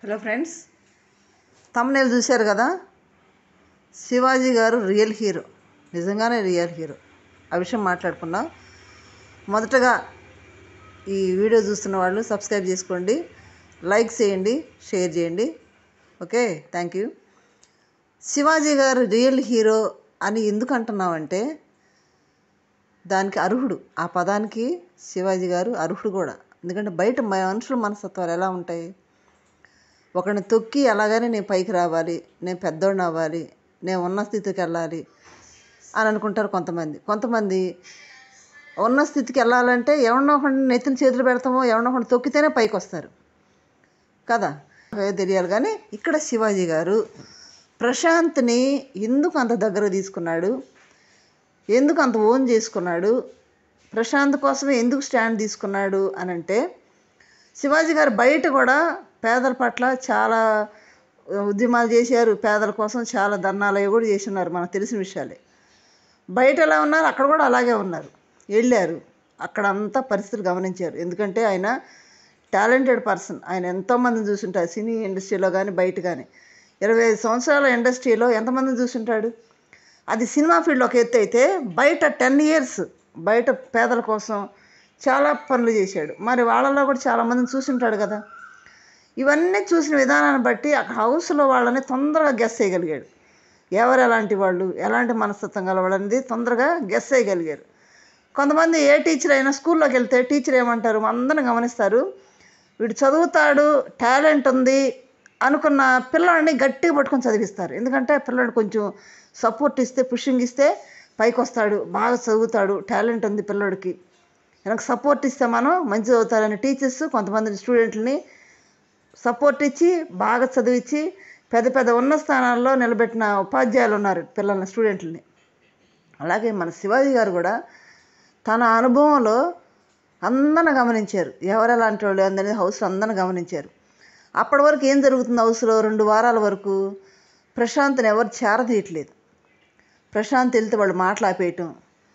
Hello friends, తమ్మునేలు చూశారు కదా. Shivaji garu real hero, నిజంగానే రియల్ హీరో. ఆ విషయం మాట్లాడుకున్నాం. మొదటగా ఈ వీడియో చూస్తున్న వాళ్ళు సబ్స్క్రైబ్ చేసుకోండి, లైక్ చేయండి, షేర్ చేయండి. Okay, thank you. Shivaji garu real hero అని ఎందుకు అంటున్నామంటే దానికి అర్హుడు. ఆ పదానికి శివాజీ గారు అర్హుడు కూడా. ఎందుకంటే బయట మనుషుల మనస్తత్వాలు ఎలా ఉంటాయి? ఒకరిని తొక్కి అలాగనే నేను పైకి రావాలి, నేను పెద్దోడిని అవ్వాలి, నేను ఉన్న స్థితికి వెళ్ళాలి అని అనుకుంటారు కొంతమంది ఉన్న స్థితికి వెళ్ళాలంటే ఎవరినో ఒకరిని నెత్తిన చేతులు పెడతామో ఎవరినో ఒకరిని తొక్కితేనే పైకి వస్తారు కదా, తెలియాలి. కానీ ఇక్కడ శివాజీ గారు ప్రశాంత్ని ఎందుకు అంత దగ్గర తీసుకున్నాడు, ఎందుకు అంత ఓన్ చేసుకున్నాడు, ప్రశాంత్ కోసమే ఎందుకు స్టాండ్ తీసుకున్నాడు అని అంటే, శివాజీ గారు బయట కూడా పేదల పట్ల చాలా ఉద్యమాలు చేశారు. పేదల కోసం చాలా ధర్నాలు కూడా చేస్తున్నారు, మనకు తెలిసిన విషయాలే. బయట ఎలా ఉన్నారు అక్కడ కూడా అలాగే ఉన్నారు. వెళ్ళారు, అక్కడ అంతా పరిస్థితులు గమనించారు. ఎందుకంటే ఆయన టాలెంటెడ్ పర్సన్. ఆయన ఎంతోమందిని చూసుంటారు, సినీ ఇండస్ట్రీలో కానీ బయట కానీ. 25 సంవత్సరాల ఇండస్ట్రీలో ఎంతమందిని చూసుంటాడు. అది సినిమా ఫీల్డ్లో ఒక ఎత్తు అయితే, బయట 10 years బయట పేదల కోసం చాలా పనులు చేశాడు. మరి వాళ్ళలో కూడా చాలామందిని చూసుంటాడు కదా. ఇవన్నీ చూసిన విధానాన్ని బట్టి ఆ హౌస్లో వాళ్ళని తొందరగా గెస్ చేయగలిగాడు. ఎవరు ఎలాంటి వాళ్ళు, ఎలాంటి మనస్తత్వం గల వాళ్ళు అనేది తొందరగా గెస్ చేయగలిగారు. కొంతమంది ఏ టీచర్ అయినా స్కూల్లోకి వెళ్తే టీచర్ ఏమంటారు, అందరిని గమనిస్తారు, వీడు చదువుతాడు, టాలెంట్ ఉంది అనుకున్న పిల్లల్ని గట్టిగా పట్టుకొని చదివిస్తారు. ఎందుకంటే పిల్లడు కొంచెం సపోర్ట్ ఇస్తే, పుషింగ్ ఇస్తే పైకి వస్తాడు, బాగా చదువుతాడు, టాలెంట్ ఉంది పిల్లడికి, వెనక సపోర్ట్ ఇస్తే మనం మంచి చదువుతారని టీచర్స్ కొంతమంది స్టూడెంట్లని సపోర్ట్ ఇచ్చి బాగా చదివించి పెద్ద పెద్ద ఉన్న స్థానాల్లో నిలబెట్టిన ఉపాధ్యాయులు ఉన్నారు పిల్లల్ని, స్టూడెంట్లని. అలాగే మన శివాజీ గారు కూడా తన అనుభవంలో అందరిని గమనించారు, ఎవరెలాంటి వాళ్ళు అందరినీ హౌస్లో అందరిని గమనించారు. అప్పటి వరకు ఏం జరుగుతుంది హౌస్లో, 2 వారాల వరకు ప్రశాంత్ని ఎవరు చేరదీయట్లేదు. ప్రశాంత్ వెళ్తే వాళ్ళు మాటలు ఆపేయటం,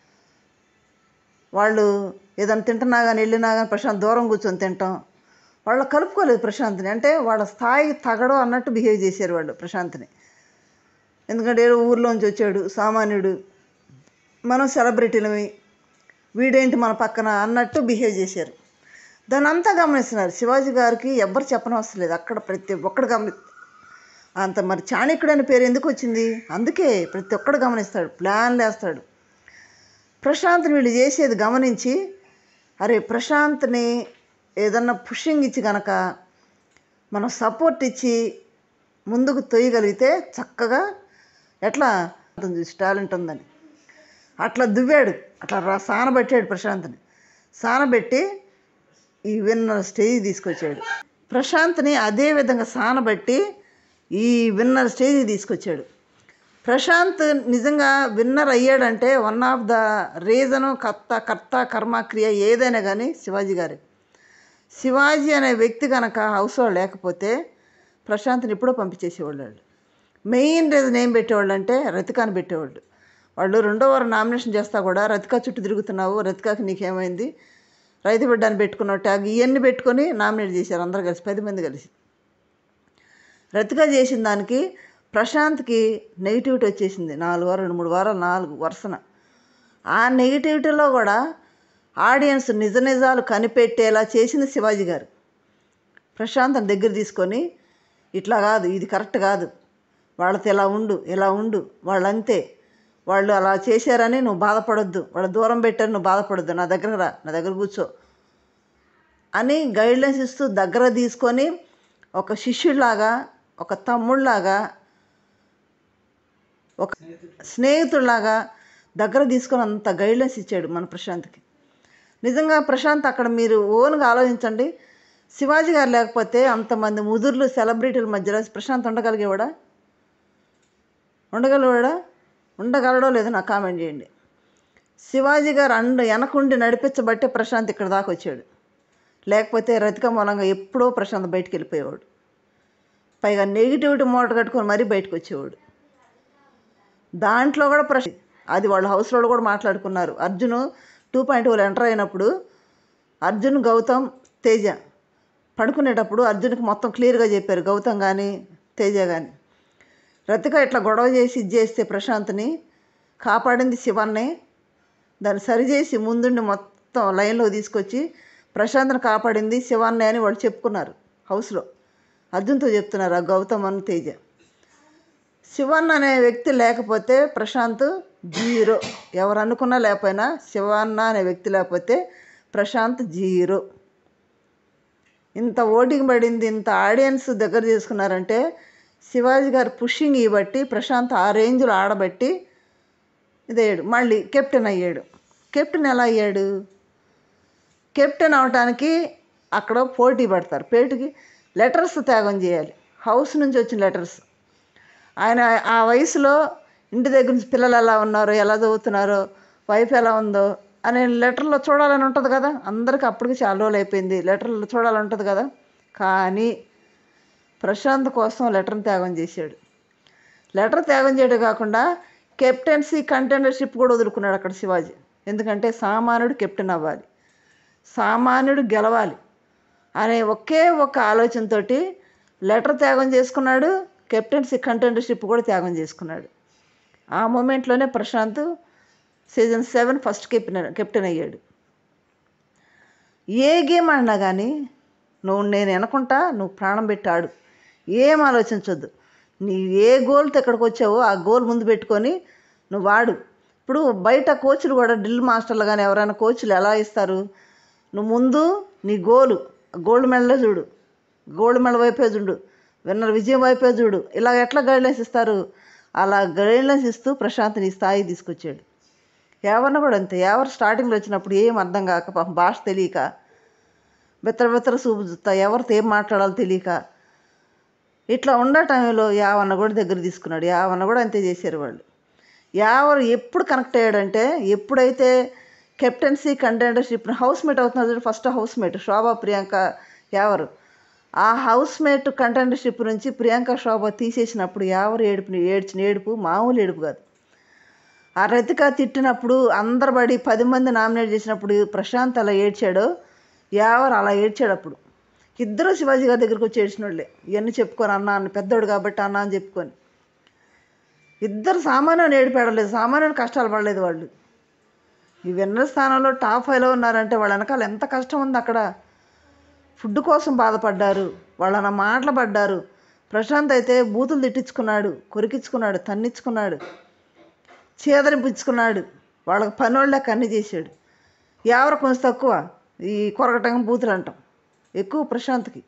వాళ్ళు ఏదైనా తింటున్నా కానీ వెళ్ళినా కానీ ప్రశాంత్ దూరం కూర్చొని తింటాం. వాళ్ళు కలుపుకోలేదు ప్రశాంత్ని. అంటే వాళ్ళ స్థాయికి తగడం అన్నట్టు బిహేవ్ చేశారు వాళ్ళు ప్రశాంత్ని. ఎందుకంటే ఏదో ఊర్లోంచి వచ్చాడు, సామాన్యుడు, మనం సెలబ్రిటీలమి, వీడేంటి మన పక్కన అన్నట్టు బిహేవ్ చేశారు. దాన్ని అంతా గమనిస్తున్నారు. శివాజీ గారికి ఎవ్వరు చెప్పనవసరం లేదు, అక్కడ ప్రతి ఒక్కడు అంత మరి చాణక్యుడు అనే పేరు ఎందుకు వచ్చింది, అందుకే ప్రతి ఒక్కడు గమనిస్తాడు, ప్లాన్లు వేస్తాడు. ప్రశాంత్ని వీళ్ళు చేసేది గమనించి, అరే ప్రశాంత్ని ఏదన్నా పుషింగ్ ఇచ్చి కనుక మనం సపోర్ట్ ఇచ్చి ముందుకు తొయ్యగలిగితే చక్కగా ఎట్లా చూసి టాలెంట్ ఉందని అట్లా దువ్వాడు, అట్లా సానబెట్టాడు ప్రశాంత్ని. సానబెట్టి ఈ విన్నర్ స్టేజ్ తీసుకొచ్చాడు. ప్రశాంత్ని అదే విధంగా సానబెట్టి ఈ విన్నర్ స్టేజ్ తీసుకొచ్చాడు. ప్రశాంత్ నిజంగా విన్నర్ అయ్యాడంటే వన్ ఆఫ్ ద రీజను కర్త కర్మ క్రియ ఏదైనా కానీ శివాజీ గారే. శివాజీ అనే వ్యక్తి కనుక హౌస్లో లేకపోతే ప్రశాంత్ని ఎప్పుడో పంపించేసేవాళ్ళు. మెయిన్ రీజన్ ఏం పెట్టేవాళ్ళు అంటే రతికాని పెట్టేవాళ్ళు. వాళ్ళు 2వ వారం నామినేషన్ చేస్తా కూడా రతికా చుట్టూ తిరుగుతున్నావు, రతికాకి నీకేమైంది, రైతు బిడ్డని పెట్టుకున్నావు ట్యాగ్, ఇవన్నీ పెట్టుకొని నామినేట్ చేశారు అందరు కలిసి, 10 మంది కలిసి. రతికా చేసిన దానికి ప్రశాంత్కి నెగిటివిటీ వచ్చేసింది. 4 వారాలు 3 వారాలు 4 వరుసన. ఆ నెగిటివిటీలో కూడా ఆడియన్స్ నిజాలు కనిపెట్టేలా చేసింది శివాజీ గారు. ప్రశాంత్ని దగ్గర తీసుకొని ఇట్లా కాదు, ఇది కరెక్ట్ కాదు, వాళ్ళతో ఇలా ఉండు, వాళ్ళంతే, వాళ్ళు అలా చేశారని నువ్వు బాధపడొద్దు, వాళ్ళు దూరం పెట్టారు నువ్వు బాధపడొద్దు, నా దగ్గర రా, నా దగ్గర కూర్చో అని గైడ్లైన్స్ ఇస్తూ దగ్గర తీసుకొని ఒక శిష్యుడిలాగా, ఒక తమ్ముళ్ళలాగా, ఒక స్నేహితుడిలాగా దగ్గర తీసుకొని అంత గైడ్లైన్స్ ఇచ్చాడు మన ప్రశాంత్కి. నిజంగా ప్రశాంత్ అక్కడ మీరు ఓన్గా ఆలోచించండి, శివాజీ గారు లేకపోతే అంతమంది ముదుర్లు సెలబ్రిటీల మధ్యలో ప్రశాంత్ ఉండగలిగేవాడా? ఉండగలడో లేదో నాకు కామెంట్ చేయండి. శివాజీ గారు వెనకుండి నడిపించబట్టే ప్రశాంత్ ఇక్కడ దాకా వచ్చాడు. లేకపోతే రతిక మూలంగా ఎప్పుడో ప్రశాంత్ బయటికి వెళ్ళిపోయేవాడు. పైగా నెగిటివిటీ మూట కట్టుకొని మరీ బయటకు వచ్చేవాడు. దాంట్లో కూడా అది వాళ్ళ హౌస్లో కూడా మాట్లాడుకున్నారు. అర్జున్ 2.0 ఎంటర్ అయినప్పుడు అర్జున్, గౌతమ్, తేజ పడుకునేటప్పుడు అర్జున్కి మొత్తం క్లియర్గా చెప్పారు, గౌతమ్ కానీ తేజ కానీ. రతిక ఇట్లా గొడవ చేసి ఇది చేస్తే ప్రశాంత్ని కాపాడింది శివన్నే. దాన్ని సరిచేసి ముందుండి మొత్తం లైన్లో తీసుకొచ్చి ప్రశాంత్ని కాపాడింది శివన్నే అని వాళ్ళు చెప్పుకున్నారు హౌస్లో. అర్జున్తో చెప్తున్నారు ఆ గౌతమ్ అని తేజ. శివన్ అనే వ్యక్తి లేకపోతే ప్రశాంత్ జీరో. ఎవరు అనుకున్నా లేకపోయినా శివన్న అనే వ్యక్తి లేకపోతే ప్రశాంత్ జీరో. ఇంత ఓటింగ్ పడింది, ఇంత ఆడియన్స్ దగ్గర చేసుకున్నారంటే శివాజీ గారు పుషింగ్ ఇవ్వబట్టి ప్రశాంత్ ఆ రేంజ్లో ఆడబట్టి ఇదయ్యాడు. మళ్ళీ కెప్టెన్ అయ్యాడు. కెప్టెన్ ఎలా అయ్యాడు? కెప్టెన్ అవటానికి అక్కడ పోటీ పడతారు. పేటుకి లెటర్స్ త్యాగం చేయాలి, హౌస్ నుంచి వచ్చిన లెటర్స్. ఆయన ఆ వయసులో ఇంటి దగ్గర నుంచి పిల్లలు ఎలా ఉన్నారో, ఎలా చదువుతున్నారో, వైఫ్ ఎలా ఉందో అనే లెటర్లో చూడాలని ఉంటుంది కదా. అందరికీ అప్పటికి చాలా రోజులు అయిపోయింది, లెటర్లో చూడాలని ఉంటుంది కదా. కానీ ప్రశాంత్ కోసం లెటర్ని త్యాగం చేశాడు. లెటర్ త్యాగం చేయడం కాకుండా కెప్టెన్సీ కంటెండర్షిప్ కూడా వదులుకున్నాడు అక్కడ శివాజీ. ఎందుకంటే సామాన్యుడు కెప్టెన్ అవ్వాలి, సామాన్యుడు గెలవాలి అనే ఒకే ఒక ఆలోచనతోటి లెటర్ త్యాగం చేసుకున్నాడు, కెప్టెన్సీ కంటెండర్షిప్ కూడా త్యాగం చేసుకున్నాడు. ఆ మూమెంట్లోనే ప్రశాంత్ సీజన్ 7 ఫస్ట్ కెప్టెన్ అయ్యాడు. ఏ గేమ్ ఆడినా కానీ నేను వెనకుంటా, నువ్వు ప్రాణం పెట్టి ఆడు, ఏం ఆలోచించొద్దు. నీ ఏ గోల్తో ఎక్కడికి వచ్చావో ఆ గోల్ ముందు పెట్టుకొని నువ్వు ఆడు. ఇప్పుడు బయట కోచ్లు కూడా డ్రిల్ మాస్టర్లు కానీ ఎవరైనా కోచ్లు ఎలా ఇస్తారు, నువ్వు ముందు నీ గోల్డ్ మెడలే చూడు, గోల్డ్ మెడల్ వైపే చూడు, విన్నర్ విజయం వైపే చూడు, ఇలా ఎట్లా గైడ్లైన్స్ ఇస్తారు అలా గైడ్లైన్స్ ఇస్తూ ప్రశాంత్ని ఈ స్థాయికి తీసుకొచ్చాడు. ఎవరిని కూడా అంతే. ఎవరు స్టార్టింగ్లో వచ్చినప్పుడు ఏం అర్థం కాక, పాపం భాష తెలియక, బెత్తర చూపు చూస్తా, ఎవరితో ఏం మాట్లాడాలో తెలియక ఇట్లా ఉండే టైంలో యావన్న కూడా దగ్గర తీసుకున్నాడు. యావన్న కూడా అంతే చేశారు వాళ్ళు. ఎవరు ఎప్పుడు కనెక్ట్ అయ్యాడంటే, ఎప్పుడైతే కెప్టెన్సీ కంటెండర్షిప్ హౌస్ మేట్ అవుతున్నారు, first housemate Shobha Priyanka ఎవరు, ఆ హౌస్ మేట్ కంటెండర్షిప్ నుంచి ప్రియాంక శోభ తీసేసినప్పుడు ఎవరు ఏడ్చిన ఏడుపు మామూలు ఏడుపు కాదు. ఆ రతిక తిట్టినప్పుడు అందరు పడి 10 మంది నామినేట్ చేసినప్పుడు ప్రశాంత్ అలా ఏడ్చాడో ఎవరు అలా ఏడ్చాడు. అప్పుడు ఇద్దరు శివాజీ గారి దగ్గరికి వచ్చి ఏడ్చిన వాళ్ళే. ఇవన్నీ చెప్పుకొని అన్న పెద్దోడు కాబట్టి అన్న అని చెప్పుకొని ఇద్దరు సామాన్యుని ఏడిపడలేదు, సామాన్యుని కష్టాలు పడలేదు వాళ్ళు. ఈ విన్నర్ స్థానంలో టాప్ 5లో ఉన్నారంటే వాళ్ళ వెనకాల ఎంత కష్టం ఉంది. అక్కడ ఫుడ్ కోసం బాధపడ్డారు, వాళ్ళ మాటలు పడ్డారు. ప్రశాంత్ అయితే బూతులు తిట్టించుకున్నాడు, కొరికించుకున్నాడు, తన్నించుకున్నాడు, చేదరింపించుకున్నాడు. వాళ్ళకి పనోళ్ళకి అన్నీ చేశాడు. ఎవరు కొంచెం తక్కువ ఈ కొరకటం బూతులు అంటాం ఎక్కువ ప్రశాంత్కి.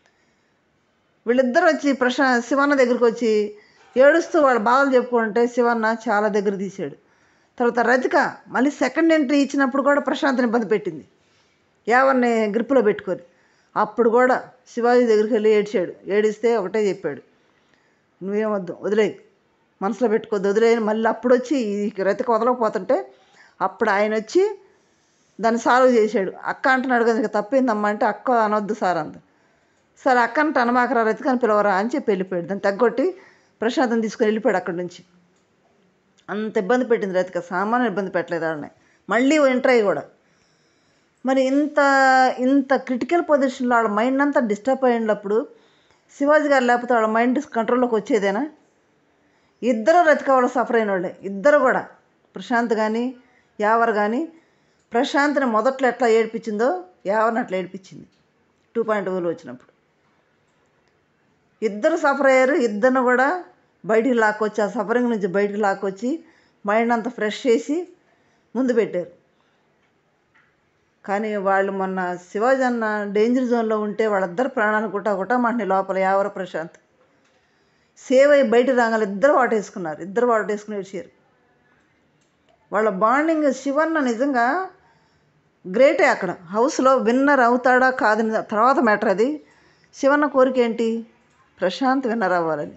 వీళ్ళిద్దరు వచ్చి శివన్న దగ్గరికి వచ్చి ఏడుస్తూ వాళ్ళ బాధలు చెప్పుకుంటే శివన్న చాలా దగ్గర తీశాడు. తర్వాత రతిక మళ్ళీ సెకండ్ ఎంట్రీ ఇచ్చినప్పుడు కూడా ప్రశాంత్ని ఇబ్బంది పెట్టింది, ఎవరిని గ్రిప్పులో పెట్టుకొని. అప్పుడు కూడా శివాజీ దగ్గరికి వెళ్ళి ఏడ్చాడు. ఏడిస్తే ఒకటే చెప్పాడు, నువ్వేమొద్దు, వదిలేయి, మనసులో పెట్టుకోవద్దు, వదిలేయని. మళ్ళీ అప్పుడు వచ్చి ఈ రతిక వదలకపోతుంటే అప్పుడు ఆయన వచ్చి దాన్ని సాల్వ్ చేశాడు. అక్క అంటున్నాడు కదా, ఇక తప్పిందమ్మా అంటే అక్క అనొద్దు సార్ అంత. సరే అక్క అంటే అనమాకరా, రతికని పిలవరా అని చెప్పి వెళ్ళిపోయాడు. దాన్ని తగ్గొట్టి ప్రశాంత్ని తీసుకొని వెళ్ళిపోయాడు అక్కడి నుంచి. అంత ఇబ్బంది పెట్టింది రతిక, సామాన్య ఇబ్బంది పెట్టలేదు వాళ్ళని. మళ్ళీ ఎంటర్ అయ్యి కూడా మరి ఇంత క్రిటికల్ పొజిషన్లో వాళ్ళ మైండ్ అంతా డిస్టర్బ్ అయినప్పుడు శివాజీ గారు లేకపోతే వాళ్ళ మైండ్ కంట్రోల్లోకి వచ్చేదేనా? ఇద్దరు రతిక వాళ్ళు సఫర్ అయిన వాళ్ళే ఇద్దరు కూడా. ప్రశాంత్ కానీ యావర్ కానీ ప్రశాంత్ని మొదట్లో ఎట్లా ఏడిపించిందో యావర్ని అట్లా ఏడిపించింది 2.0 వచ్చినప్పుడు. ఇద్దరు సఫర్ అయ్యారు. ఇద్దరిని కూడా బయటికి లాక్కొచ్చి, ఆ సఫరింగ్ నుంచి బయటికి లాక్కొచ్చి మైండ్ అంతా ఫ్రెష్ చేసి ముందు పెట్టారు. కానీ వాళ్ళు మొన్న శివాజీ అన్న డేంజర్ జోన్లో ఉంటే వాళ్ళిద్దరు ప్రాణాన్ని కుట్టమంటే లోపల యావరు ప్రశాంత్ సేవ్ అయ్యి బయట రాగాలి. ఇద్దరు వాటేసుకుని ఏడ్చారు. వాళ్ళ బాండింగ్ శివన్న నిజంగా గ్రేటే. అక్కడ హౌస్లో విన్నర్ అవుతాడా కాదని తర్వాత మ్యాటర్. అది శివన్న కోరిక ఏంటి, ప్రశాంత్ విన్నర్ అవ్వాలని.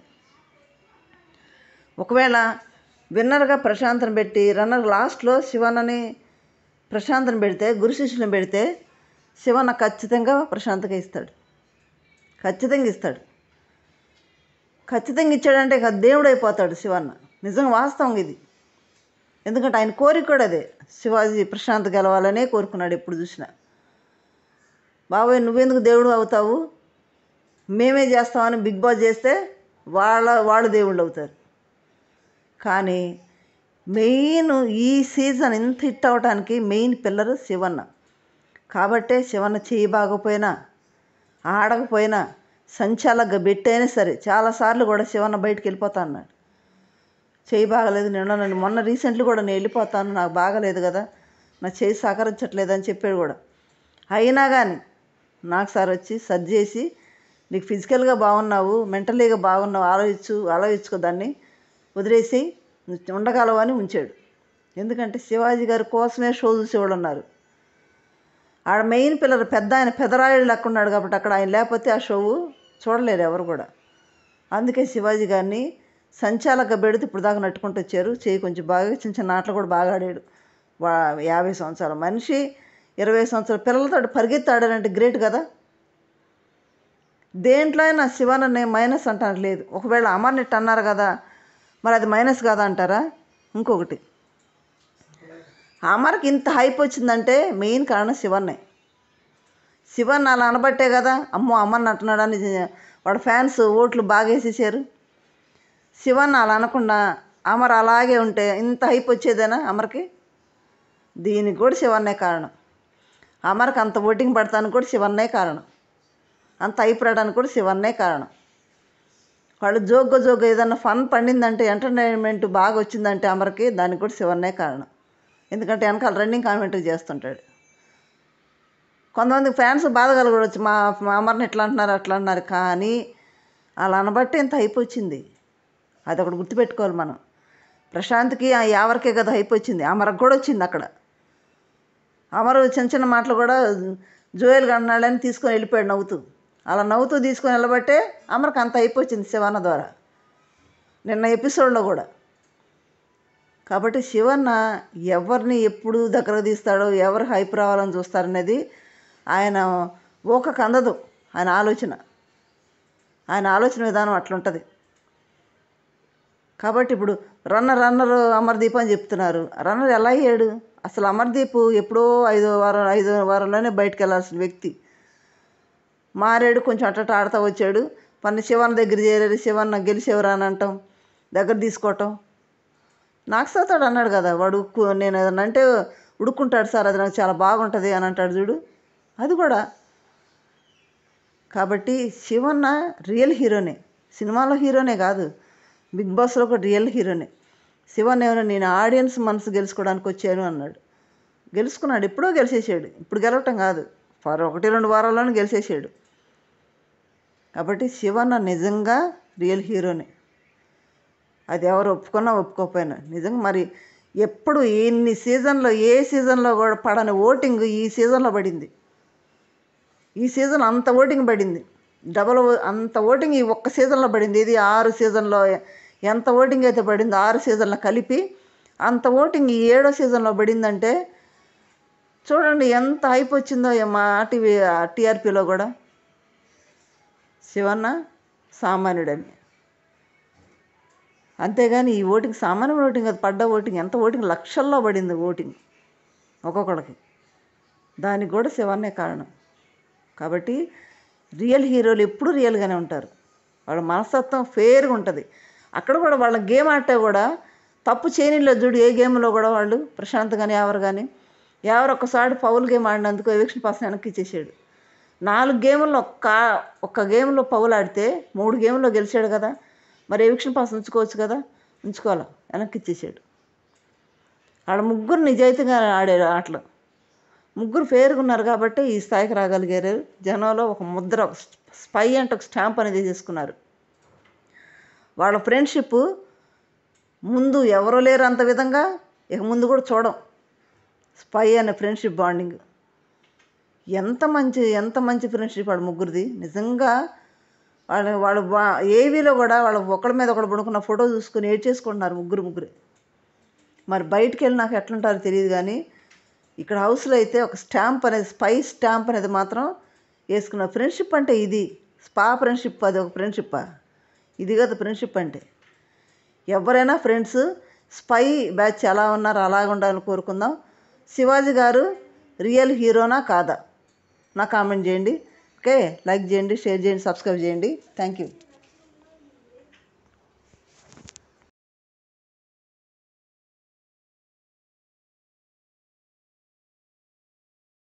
ఒకవేళ విన్నర్గా ప్రశాంత్ని పెట్టి రన్నర్ లాస్ట్లో శివన్నని ప్రశాంత్ని పెడితే, గురు శిష్యుని పెడితే శివన్న ఖచ్చితంగా ప్రశాంత్గా ఇస్తాడు, ఖచ్చితంగా ఇస్తాడు. ఖచ్చితంగా ఇచ్చాడంటే ఇక దేవుడు అయిపోతాడు శివన్న. నిజంగా వాస్తవం ఇది. ఎందుకంటే ఆయన కోరిక కూడా అదే, శివాజీ ప్రశాంత్ గెలవాలనే కోరుకున్నాడు ఎప్పుడు చూసినా. బాబాయ్ నువ్వెందుకు దేవుడు అవుతావు, మేమే చేస్తామని బిగ్ బాస్ చేస్తే వాళ్ళు దేవుళ్ళు అవుతారు. కానీ మెయిన్ ఈ సీజన్ ఇంత హిట్ అవ్వడానికి మెయిన్ పిల్లరు శివన్న. కాబట్టే శివన్న చేయి బాగపోయినా ఆడకపోయినా సంచాలకుగా పెట్టైనా సరే చాలాసార్లు కూడా శివన్న బయటికి వెళ్ళిపోతా అన్నాడు. చేయి బాగలేదు నేను మొన్న రీసెంట్లీ కూడా నేను వెళ్ళిపోతాను, నాకు బాగలేదు కదా, నా చేయి సహకరించట్లేదు అని చెప్పాడు కూడా. అయినా కానీ నాకు సార్ వచ్చి సర్జ్ చేసి నీకు ఫిజికల్గా బాగున్నావు, మెంటలీగా బాగున్నావు, ఆలోచించుకో, దాన్ని వదిలేసి ఉండగలవు అని ఉంచాడు. ఎందుకంటే శివాజీ గారి కోసమే షో చూసేవాళ్ళు ఉన్నారు. ఆడ మెయిన్ పిల్లర్ ఆయన పెదరాయుడు లెక్క ఉన్నాడు కాబట్టి అక్కడ ఆయన లేకపోతే ఆ షో చూడలేరు ఎవరు కూడా. అందుకే శివాజీ గారిని సంచాలకుగా పెడితే ఇప్పుడు దాకా నట్టుకుంటూ వచ్చారు. చేయి కొంచెం బాగా చిన్న చిన్న ఆటలు కూడా బాగా ఆడాడు. 50 సంవత్సరాల మనిషి 20 సంవత్సరాల పిల్లలతో పరిగెత్తి ఆడారంటే గ్రేట్ కదా. దేంట్లో అయినా శివన్న మైనస్ అంటానికి లేదు. ఒకవేళ అమర్నెట్ అన్నారు కదా, మరి అది మైనస్ కాదా అంటారా? ఇంకొకటి, అమర్కి ఇంత హైప్ వచ్చిందంటే మెయిన్ కారణం శివన్నే. శివన్ అలా అనబట్టే కదా అమ్మో అమర్ని అంటున్నాడని వాడు ఫ్యాన్స్ ఓట్లు బాగా వేసేసారు. శివన్ అలా అనకుండా అమర్ అలాగే ఉంటే ఇంత హైప్ వచ్చేదేనా అమర్కి? దీనికి కూడా శివన్నే కారణం. అమర్కి అంత ఓటింగ్ పడతానికి కూడా శివన్నే కారణం. అంత హైప్ రావడానికి కూడా శివన్నే కారణం. వాళ్ళు జోగ్గా ఏదన్నా ఫన్ పండిందంటే, ఎంటర్టైన్మెంట్ బాగా వచ్చిందంటే అమర్కి, దానికి కూడా శివన్నే కారణం. ఎందుకంటే వెనకాల రన్నింగ్ కామెంటరీ చేస్తుంటాడు. కొంతమంది ఫ్యాన్స్ బాధ కలగవచ్చు, మా అమర్ని ఇట్లా అంటున్నారు అట్లా అంటున్నారు, కానీ అలా అనబట్టి ఇంత హైప్ వచ్చింది. అది ఒకటి గుర్తుపెట్టుకోవాలి మనం. ప్రశాంత్కి ఎవరికే కదా హైప్ వచ్చింది, అమర్కి కూడా వచ్చింది. అక్కడ అమరు చిన్న చిన్న మాటలు కూడా జోయల్ అన్నాడని తీసుకొని వెళ్ళిపోయాడు నవ్వుతూ. అలా నవ్వుతూ తీసుకొని వెళ్ళబట్టే అమర్కి అంత హైప్ వచ్చింది శివన్న ద్వారా, నిన్న ఎపిసోడ్లో కూడా. కాబట్టి శివన్న ఎవరిని ఎప్పుడు దగ్గరకు తీస్తాడో, ఎవరు హైప్ రావాలని చూస్తారనేది ఆయన ఊకకు అందదు. ఆయన ఆలోచన విధానం అట్లుంటుంది. కాబట్టి ఇప్పుడు రన్నర్ అమర్దీప్ అని చెప్తున్నారు. రన్నర్ ఎలా అయ్యాడు? అసలు అమర్దీప్ ఎప్పుడో 5వ వారంలోనే బయటకు వెళ్ళాల్సిన వ్యక్తి మారాడు. కొంచెం అట్ట ఆడుతూ వచ్చాడు. శివన్న దగ్గర చేరాడు. శివన్న గెలిచేవరా అని అంటాం, దగ్గర తీసుకోవటం. నాగసాతాడు అన్నాడు కదా, వాడు నేను ఏదన్నా అంటే ఉడుక్కుంటాడు సార్, అది నాకు చాలా బాగుంటుంది అని అంటాడు చూడు, అది కూడా. కాబట్టి శివన్న రియల్ హీరోనే, సినిమాలో హీరోనే కాదు, బిగ్ బాస్లో కూడా రియల్ హీరోనే. శివన్న ఏమైనా నేను ఆడియన్స్ మనసు గెలుచుకోవడానికి వచ్చాను అన్నాడు. గెలుచుకున్నాడు, ఎప్పుడో గెలిచేసాడు. ఇప్పుడు గెలవటం కాదు, 1-2 వారాల్లోనే గెలిచేసాడు. కాబట్టి శివన్న నిజంగా రియల్ హీరోనే. అది ఎవరు ఒప్పుకున్నా ఒప్పుకోకపోయినా నిజంగా. మరి ఎప్పుడు ఎన్ని సీజన్లో ఏ సీజన్లో కూడా పడని ఓటింగ్ ఈ సీజన్లో పడింది. ఈ సీజన్ అంత ఓటింగ్ పడింది, అంత ఓటింగ్ ఈ ఒక్క సీజన్లో పడింది. ఇది 6 సీజన్లో ఎంత ఓటింగ్ అయితే పడిందో 6 సీజన్లో కలిపి అంత ఓటింగ్ ఈ 7వ సీజన్లో పడిందంటే చూడండి ఎంత హైప్ వచ్చిందో మా టీఆర్పీలో కూడా. శివన్న సామాన్యుడని. అంతేగాని ఈ ఓటింగ్ సామాన్య ఓటింగ్ అది పడ్డ ఓటింగ్ ఎంత ఓటింగ్ లక్షల్లో పడింది ఓటింగ్ ఒక్కొక్కడికి. దానికి కూడా శివన్నే కారణం. కాబట్టి రియల్ హీరోలు ఎప్పుడూ రియల్గానే ఉంటారు. వాళ్ళ మనస్తత్వం ఫేర్గా ఉంటుంది. అక్కడ కూడా వాళ్ళ గేమ్ ఆడితే కూడా తప్పు చేయనిలేదు చూడు. ఏ గేమ్లో కూడా వాళ్ళు ప్రశాంత్ కానీ ఎవరు ఒక్కసారి ఫౌల్ గేమ్ ఆడినందుకు ఎవిక్షన్ పాస్ వెనక్కి ఇచ్చేసాడు. 4 గేముల్లో ఒక్క గేమ్లో ఫౌల్ ఆడితే 3 గేమ్లో గెలిచాడు కదా, మరి ఎవిక్షన్ పాస్ ఉంచుకోవచ్చు కదా, ఉంచుకోవాలా, వెనక్కి ఇచ్చేసాడు. ఆడ ముగ్గురు నిజాయితీగా ఆడారు ఆటలు, ముగ్గురు ఫేర్గా ఉన్నారు కాబట్టి ఈ స్థాయికి రాగలిగారు. జనంలో ఒక ముద్ర, ఒక స్పై అంటే ఒక స్టాంప్ అనేది చేసుకున్నారు. వాళ్ళ ఫ్రెండ్షిప్ ముందు ఎవరో లేరు అంత విధంగా, ఇక ముందు కూడా చూడం. స్పై అనే ఫ్రెండ్షిప్ బాండింగ్ ఎంత మంచి ఫ్రెండ్షిప్ వాళ్ళ ముగ్గురిది. నిజంగా వాళ్ళు ఏవీలో కూడా వాళ్ళు ఒకళ్ళ మీద ఒకళ్ళు పడుకున్న ఫోటో చూసుకుని చేసుకుంటున్నారు ముగ్గురు. మరి బయటికి వెళ్ళి నాకు ఎట్లుంటారో తెలియదు, కానీ ఇక్కడ హౌస్లో అయితే ఒక స్టాంప్ అనేది, స్పై స్టాంప్ అనేది మాత్రం వేసుకున్న. ఫ్రెండ్షిప్ అంటే ఇది స్పా ఫ్రెండ్షిప్, అది ఒక ఫ్రెండ్షిప్పా? ఇది కదా ఫ్రెండ్షిప్ అంటే. ఎవరైనా ఫ్రెండ్స్ స్పై బ్యాచ్ ఎలా ఉన్నారో అలాగ ఉండాలని కోరుకుందాం. శివాజీ గారు రియల్ హీరోనా కాదా? నాకు కామెంట్ చేయండి. ఓకే, లైక్ చేయండి, షేర్ చేయండి, సబ్స్క్రైబ్ చేయండి. Thank you.